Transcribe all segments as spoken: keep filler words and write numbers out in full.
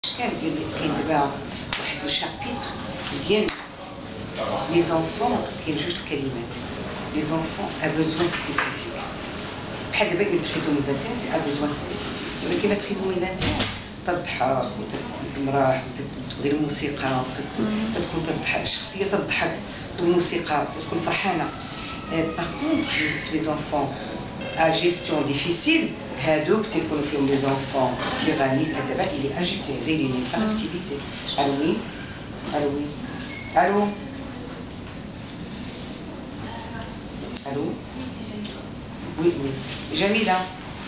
كان كاين دابا واحد لو شابيتر ديال لي زونفون، كاين جوج الكلمات لي زونفون ا بوزوان سبيسيفيك، بحال دابا قلت تريزومي واحد وعشرين سي ا بوزوان سبيسيفيك، ولكن لا تريزومي واحد وعشرين تضحك وتمرح وتبغي الموسيقى وتكون تضحك الشخصيه تضحك والموسيقى تكون فرحانه. باغ كونطخ في لي زونفون ا جيستيون ديفيسيل هادوك تيكونوا فيهم لي زونفون تيرانيك. دابا الي اجيتي هذا اللي با اكتيفيتي. الو وي الو وي الو الو وي وي جميله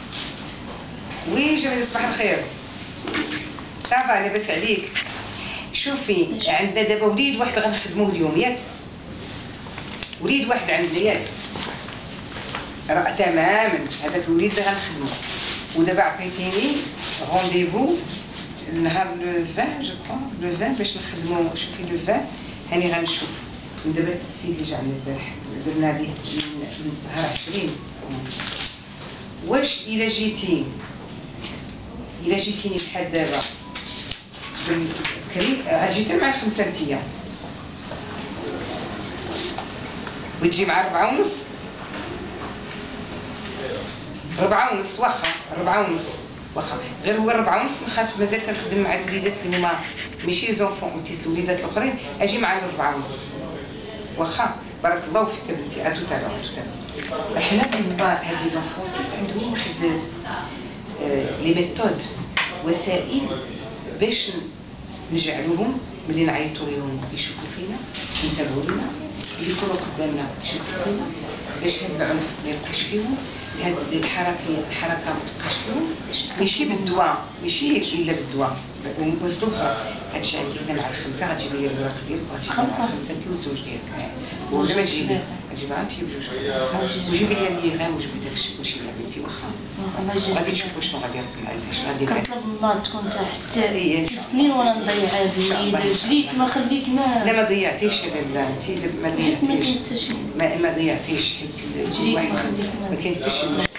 وي جميله صباح الخير. صافا لاباس عليك؟ شوفي عندنا دابا وليد واحد غنخدموه اليوم ياك، وليد واحد عندنا ياك راه تماما هذاك الوليد اللي غنخدمو. ودابا عطيتيني رونديفو النهار لو عشرين جو كخوا لو عشرين باش نخدمو. شوفي لو عشرين هاني غنشوف من دابا السيد اللي جا عندنا البارح درنا ليه نهار عشرين. واش الا جيتي الا جيتيني بحال دابا بالكري غتجي مع خمسة ايام وتجي مع ربعة ونص ربعة ونص واخا ربعة ونص واخا غير هو ربعة ونص نخاف مازال تنخدم مع الوليدات اللي هما ماشي لي زونفون اوتيست الوليدات الاخرين اجي مع ربعة ونص واخا. بارك الله فيك بنتي. ا توتا لو توتا حنا كنبا هاد لي زونفون اوتيست عندهم واحد لي ميثود وسائل باش نجعلوهم ملي نعيطوا لهم يشوفوا فينا ينتبهوا لنا، اللي يكونوا قدامنا يشوفوا فينا، باش هاد العنف ما يبقاش فيهم، هاد الحركه الحركه ما تبقاش فيهم. ماشي بالدواء ماشي الا بالدواء وزدو اخرى. هادشي عندي هنا مع الخمسه غتجيب لي الورق ديالك وغتجيب خمسه خمسه انت والزوج ديالك ولا ما تجيبي غتجيبها انت بجوج وجيبي لي اللي غير وجبي داكشي كلشي مع بنتي واخا غادي تشوفوا شنو غادي شنو غادي ندير. كنطلب من الله تكون حتى سنين ولا نضيع هذه الا جريت ما خليك ما لا ما ضيعتيش يا لاله انت ما ضيعتيش ما كاين حتى شي ما ما ضيعتيش حيت جريت ما خليك ما كاين حتى شي